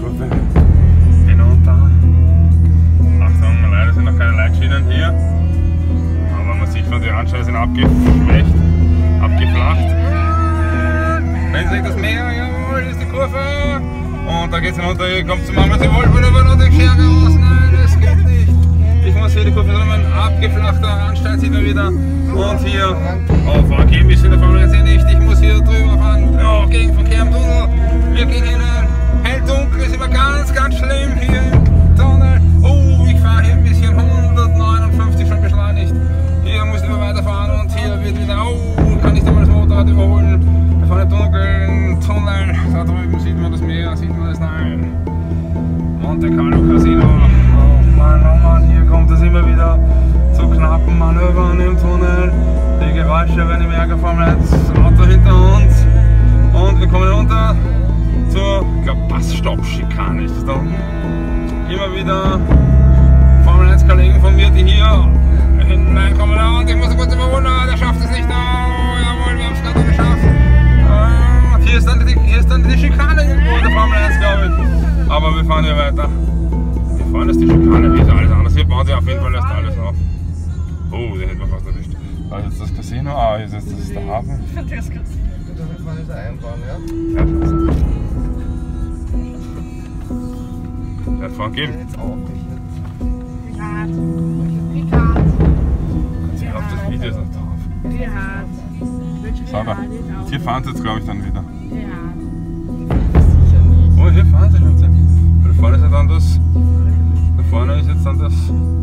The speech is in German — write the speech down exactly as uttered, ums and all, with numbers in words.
Kurve hinunter. Achtung, leider sind noch keine Leitschienen hier. Aber man sieht von den Anschein sind abgeschwächt, abgeflacht. Wenn sich das Meer, jawohl, ist die Kurve. Und da geht's hinunter, hier kommt zum Mama, sie wollen wieder über die Scherge raus. Nein, das geht nicht. Ich muss hier die Kurve drin, abgeflachter Anstein sieht man wieder. Und hier, oh, V G ist in der Formel eins hier nicht. Ich muss hier drüber fahren, oh, Gegenverkehr im Tunnel. Wir gehen hinein, helldunkel ist immer ganz, ganz schlimm hier im Tunnel. Oh, ich fahre hier ein bisschen hundertneunundfünfzig schon beschleunigt. Hier muss ich weiterfahren und hier wird wieder, oh, kann ich da mal das Motorrad überholen. Wir fahren im dunklen Tunnel, da drüben sieht man das Meer, sieht man das, nein. Monte Carlo Casino, oh Mann, oh Mann, hier kommt es immer wieder zu knappen Manövern im Tunnel. Die Geräusche werden im Ärger Formel eins, Auto hinter uns. Und wir kommen runter zur, ich glaube, Passstopp-Schikane ist das da unten. Immer wieder Formel eins Kollegen von mir, die hier hineinkommen. Und ich muss kurz überholen, der schafft es nicht. Oh, jawohl, wir haben es gerade geschafft. Und hier ist dann die, hier ist dann die Schikane irgendwo in der Formel eins, glaube ich. Aber wir fahren hier weiter. Wir fahren jetzt die Schikane, wie ist alles anders. Hier baut sich auf jeden Fall erst alles auf. Oh, den hätten wir fast erwischt. Da ist jetzt das Casino, ah, hier ist jetzt das ist der Hafen. Ich finde das Casino. Wir fahren jetzt einbauen, ja? Ja, schon. Der hat vorhin gegeben. Jetzt auch nicht. Ricard. Ricard. Sie auf das Video ist noch drauf. Ricard. Sauber. Hier fahren sie jetzt, glaube ich, dann wieder. Ricard. Oh, hier fahren sie schon. Da vorne ist ja dann das. Da vorne ist jetzt dann das.